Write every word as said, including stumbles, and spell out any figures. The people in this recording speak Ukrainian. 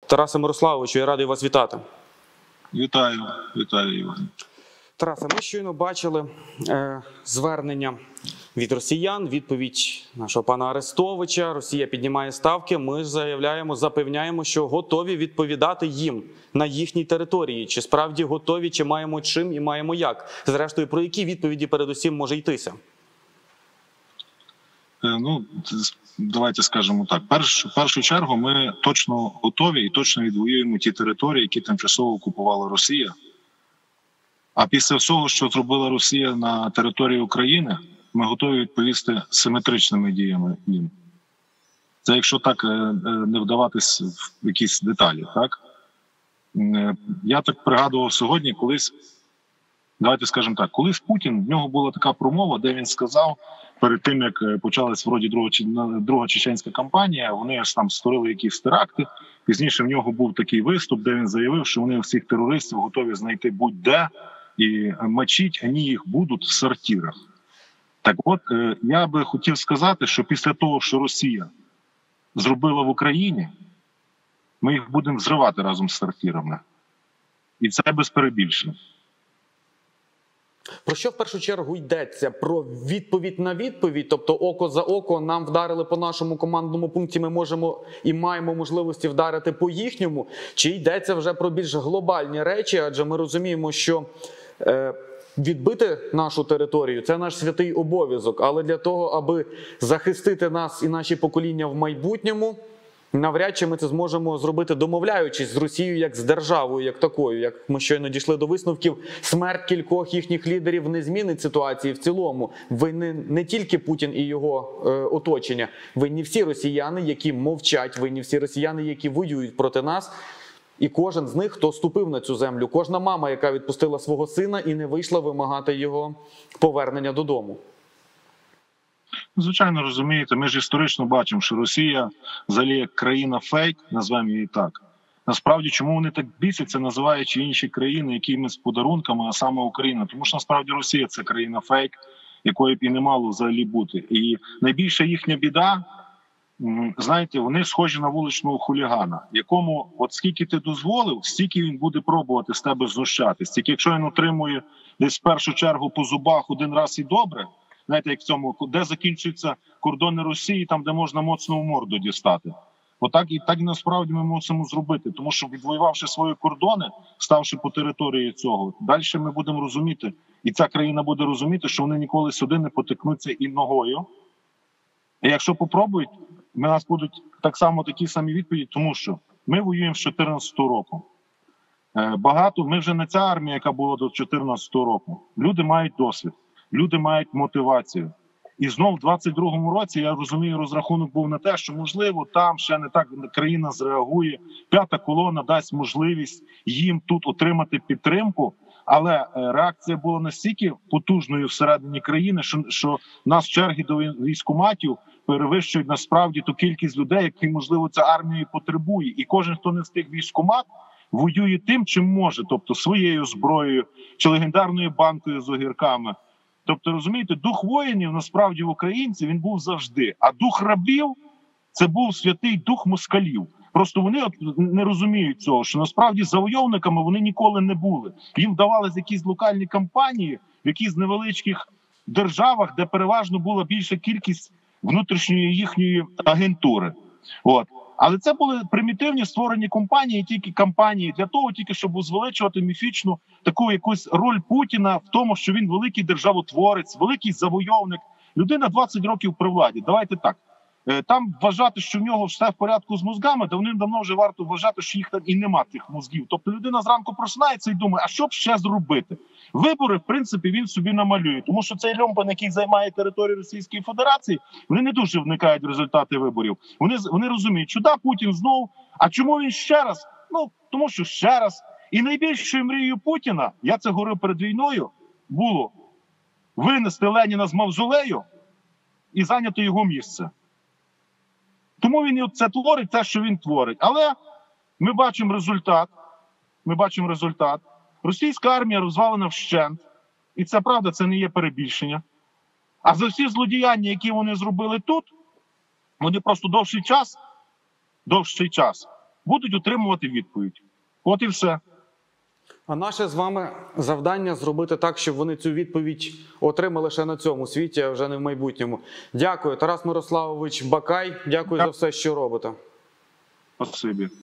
Тарасе Мирославовичу, я радий вас вітати. Вітаю, вітаю, Іван. Тарасе, ми щойно бачили е, звернення від росіян, відповідь нашого пана Арестовича. Росія піднімає ставки, ми заявляємо, запевняємо, що готові відповідати їм на їхній території. Чи справді готові, чи маємо чим і маємо як? Зрештою, про які відповіді передусім може йтися? Ну, давайте скажемо так. Перш, в першу чергу ми точно готові і точно відвоюємо ті території, які тимчасово окупувала Росія. А після всього, що зробила Росія на території України, ми готові відповісти симетричними діями їм. Це якщо так не вдаватись в якісь деталі, так? Я так пригадував сьогодні, колись, давайте скажемо так, колись Путін, в нього була така промова, де він сказав, перед тим, як почалась вроді друга, друга чеченська кампанія, вони аж там створили якісь теракти. Пізніше в нього був такий виступ, де він заявив, що вони всіх терористів готові знайти будь-де і мочить, вони їх будуть в сортирах. Так от, я би хотів сказати, що після того, що Росія зробила в Україні, ми їх будемо взривати разом з сортирами. І це без перебільшення. Про що в першу чергу йдеться? Про відповідь на відповідь? Тобто око за око нам вдарили по нашому командному пункті, ми можемо і маємо можливості вдарити по їхньому? Чи йдеться вже про більш глобальні речі? Адже ми розуміємо, що е, відбити нашу територію – це наш святий обов'язок. Але для того, аби захистити нас і наші покоління в майбутньому, навряд чи ми це зможемо зробити, домовляючись з Росією як з державою, як такою. Як ми щойно дійшли до висновків, смерть кількох їхніх лідерів не змінить ситуації в цілому. Винні не тільки Путін і його е, оточення, винні всі росіяни, які мовчать, винні всі росіяни, які воюють проти нас. І кожен з них, хто ступив на цю землю, кожна мама, яка відпустила свого сина і не вийшла вимагати його повернення додому. Звичайно, розумієте, ми ж історично бачимо, що Росія взагалі як країна-фейк, назвемо її так. Насправді, чому вони так бісяться, називаючи інші країни якимись подарунками, а саме Україна? Тому що насправді Росія – це країна-фейк, якої б і не мало взагалі бути. І найбільша їхня біда, знаєте, вони схожі на вуличного хулігана, якому от скільки ти дозволив, стільки він буде пробувати з тебе знущатись. Тільки якщо він отримує десь в першу чергу по зубах один раз і добре, знаєте, як в цьому, де закінчуються кордони Росії, там, де можна моцно в морду дістати. Отак і так насправді ми мусимо зробити. Тому що, відвоювавши свої кордони, ставши по території цього, далі ми будемо розуміти, і ця країна буде розуміти, що вони ніколи сюди не потикнуться і ногою. І якщо попробують, у нас будуть так само такі самі відповіді, тому що ми воюємо з чотирнадцятого року. Багато, ми вже не ця армія, яка була до чотирнадцятого року. Люди мають досвід. Люди мають мотивацію. І знов в двадцять другому році, я розумію, розрахунок був на те, що, можливо, там ще не так країна зреагує. П'ята колона дасть можливість їм тут отримати підтримку. Але реакція була настільки потужною всередині країни, що, що нас черги до військкоматів перевищують насправді ту кількість людей, які, можливо, ця армія потребує. І кожен, хто не встиг військкомат, воює тим, чим може. Тобто своєю зброєю чи легендарною банкою з огірками. Тобто, розумієте, дух воїнів, насправді, в українців, він був завжди. А дух рабів – це був святий дух москалів. Просто вони от не розуміють цього, що насправді завойовниками вони ніколи не були. Їм вдавались якісь локальні кампанії в якісь невеличких державах, де переважно була більша кількість внутрішньої їхньої агентури. От. Але це були примітивні створені компанії, тільки кампанії для того, тільки щоб узвеличувати міфічну таку якусь роль Путіна в тому, що він великий державотворець, великий завойовник. Людина двадцять років при владі. Давайте так. Там вважати, що в нього все в порядку з мозгами, давним-давно вже варто вважати, що їх там і нема тих мозгів. Тобто людина зранку просинається і думає, а що б ще зробити? Вибори, в принципі, він собі намалює. Тому що цей люмпен, який займає територію Російської Федерації, вони не дуже вникають в результати виборів. Вони, вони розуміють, що да, Путін знов, а чому він ще раз? Ну, тому що ще раз. І найбільшою мрією Путіна, я це говорив перед війною, було винести Леніна з мавзолею і зайняти його місце. Тому він це творить, те, що він творить. Але ми бачимо результат. Ми бачимо результат. Російська армія розвалена вщент. І це правда, це не є перебільшення. А за всі злодіяння, які вони зробили тут, вони просто довший час, довший час будуть отримувати відповідь. От і все. А наше з вами завдання зробити так, щоб вони цю відповідь отримали ще на цьому світі, а вже не в майбутньому. Дякую, Тарас Мирославович Бакай. Дякую за все, що робите. Спасибі.